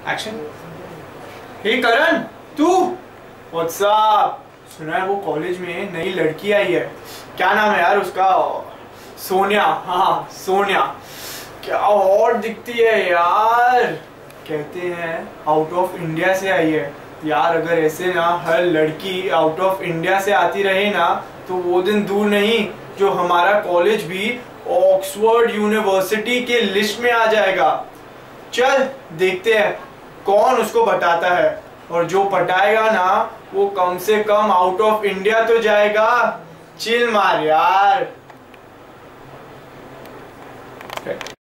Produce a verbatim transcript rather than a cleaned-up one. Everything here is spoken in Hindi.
एक्शन। हे करण, तू व्हाट्स अप? सुना है वो कॉलेज में नई लड़की आई है, क्या नाम है यार उसका? सोनिया। हाँ सोनिया, क्या और दिखती है यार। कहते हैं आउट ऑफ इंडिया से आई है यार। अगर ऐसे ना हर लड़की आउट ऑफ इंडिया से आती रहे ना तो वो दिन दूर नहीं जो हमारा कॉलेज भी ऑक्सफोर्ड यूनिवर्सिटी के लिस्ट में आ जाएगा। चल देखते हैं कौन उसको बताता है, और जो पटाएगा ना वो कम से कम आउट ऑफ इंडिया तो जाएगा। चिल मार यार।